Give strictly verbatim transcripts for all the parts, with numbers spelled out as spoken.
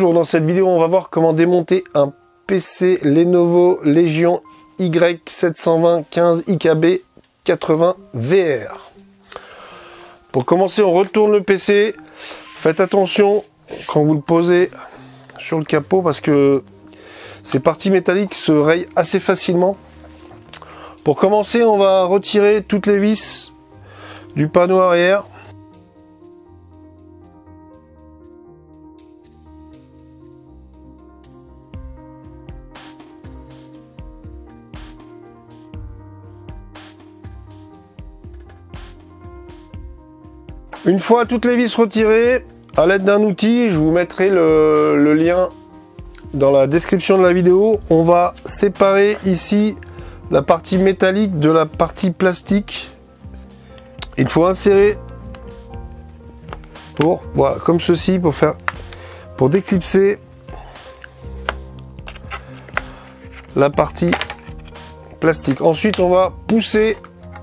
Bonjour, dans cette vidéo on va voir comment démonter un P C Lenovo Legion Y sept cent vingt quinze I K B quatre-vingts V R. Pour commencer, on retourne le P C. Faites attention quand vous le posez sur le capot parce que ces parties métalliques se rayent assez facilement. Pour commencer, on va retirer toutes les vis du panneau arrière. Une fois toutes les vis retirées, à l'aide d'un outil, je vous mettrai le, le lien dans la description de la vidéo. On va séparer ici la partie métallique de la partie plastique. Il faut insérer pour voilà comme ceci pour faire pour déclipser la partie plastique. Ensuite, on va pousser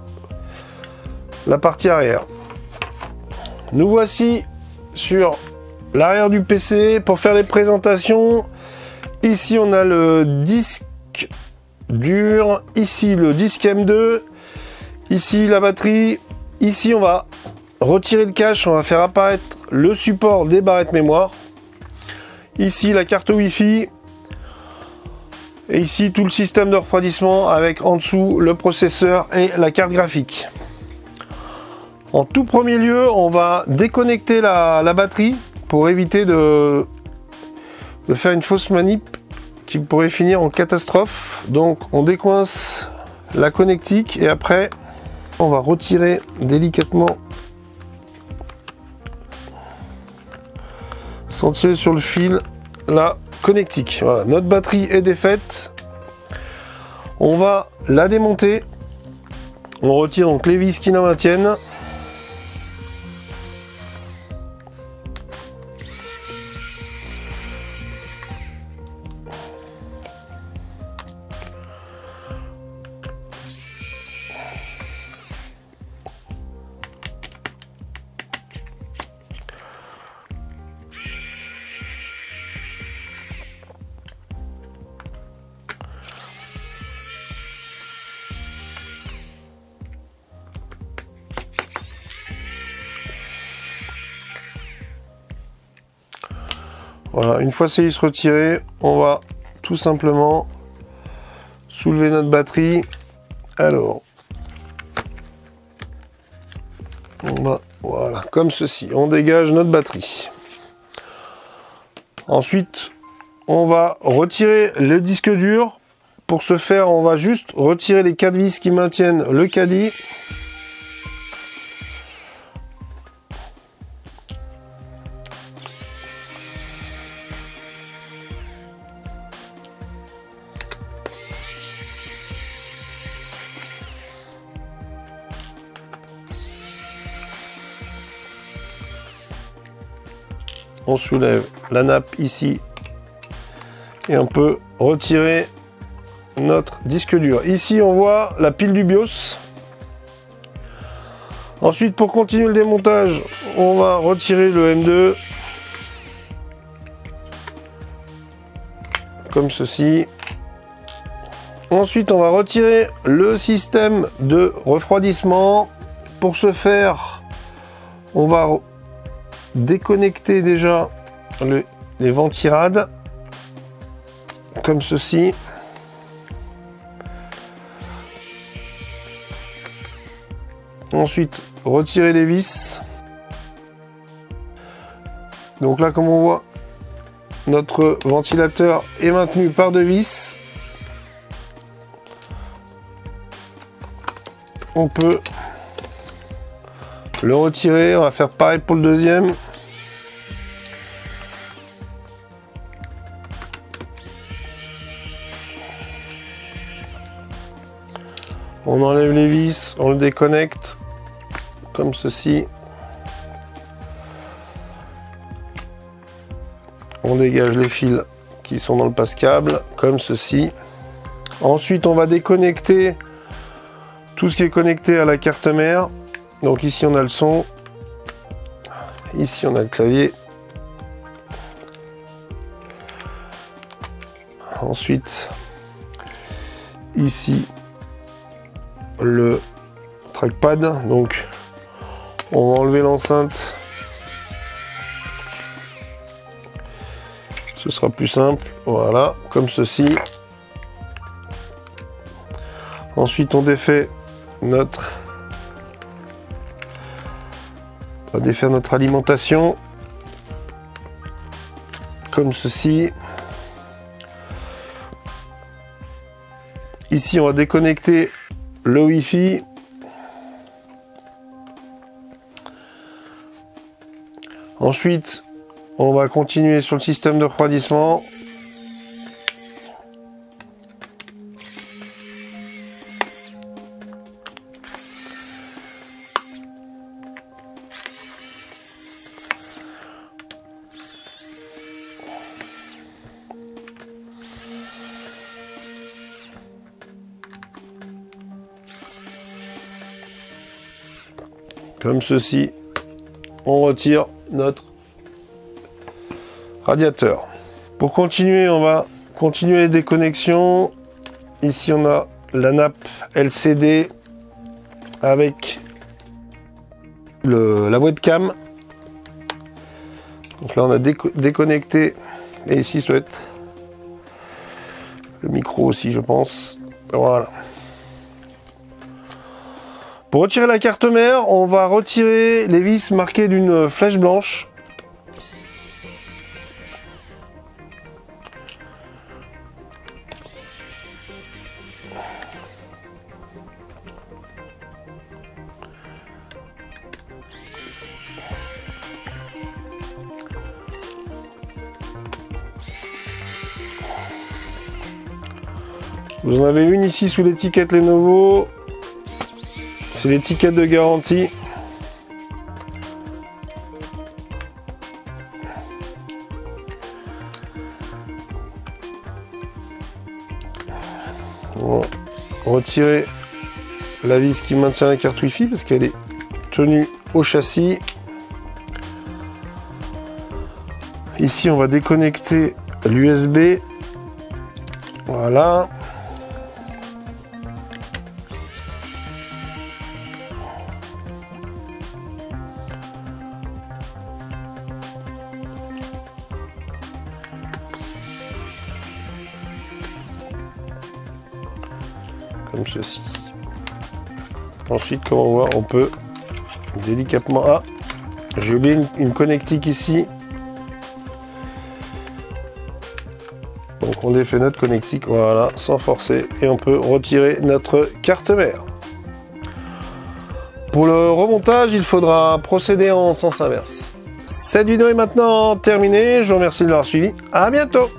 la partie arrière. Nous voici sur l'arrière du P C pour faire les présentations. Ici on a le disque dur, ici le disque M deux, ici la batterie. Ici on va retirer le cache, on va faire apparaître le support des barrettes mémoire. Ici la carte Wi-Fi. Et ici tout le système de refroidissement avec en dessous le processeur et la carte graphique. En tout premier lieu, on va déconnecter la, la batterie pour éviter de, de faire une fausse manip qui pourrait finir en catastrophe. Donc on décoince la connectique et après on va retirer délicatement sans tirer sur le fil la connectique. Voilà, notre batterie est défaite. On va la démonter. On retire donc les vis qui la maintiennent. Voilà, une fois ces vis retirées, on va tout simplement soulever notre batterie. Alors, on va, voilà, comme ceci, on dégage notre batterie. Ensuite, on va retirer le disque dur. Pour ce faire, on va juste retirer les quatre vis qui maintiennent le caddie. On soulève la nappe ici et on peut retirer notre disque dur. Ici on voit la pile du BIOS. Ensuite, pour continuer le démontage, on va retirer le M deux comme ceci. Ensuite on va retirer le système de refroidissement. Pour ce faire, on va déconnecter déjà le, les ventirades comme ceci. Ensuite retirer les vis. Donc là, comme on voit, notre ventilateur est maintenu par deux vis. On peut le retirer, on va faire pareil pour le deuxième. On enlève les vis, on le déconnecte comme ceci. On dégage les fils qui sont dans le passe-câble comme ceci. Ensuite, on va déconnecter tout ce qui est connecté à la carte mère. Donc ici on a le son, ici on a le clavier, Ensuite, ici, le trackpad. Donc, on va enlever l'enceinte. Ce sera plus simple. Voilà, comme ceci. Ensuite, on défait notre... On va défaire notre alimentation. Comme ceci. Ici, on va déconnecter le Wi-Fi. Ensuite, on va continuer sur le système de refroidissement. Comme ceci, on retire notre radiateur. Pour continuer, on va continuer les déconnexions. Ici, on a la nappe L C D avec le, la webcam. Donc là, on a déco déconnecté. Et ici, ça doit être le micro aussi, je pense. Voilà. Pour retirer la carte mère, on va retirer les vis marquées d'une flèche blanche. Vous en avez une ici sous l'étiquette Lenovo. C'est l'étiquette de garantie. On va retirer la vis qui maintient la carte Wi-Fi parce qu'elle est tenue au châssis. Ici, on va déconnecter l'U S B. Voilà. Comme ceci. Ensuite, comme on voit, on peut délicatement... Ah, j'ai oublié une, une connectique ici. Donc on défait notre connectique, voilà, sans forcer, et on peut retirer notre carte mère. Pour le remontage, il faudra procéder en sens inverse. Cette vidéo est maintenant terminée, je vous remercie de l'avoir suivi, à bientôt.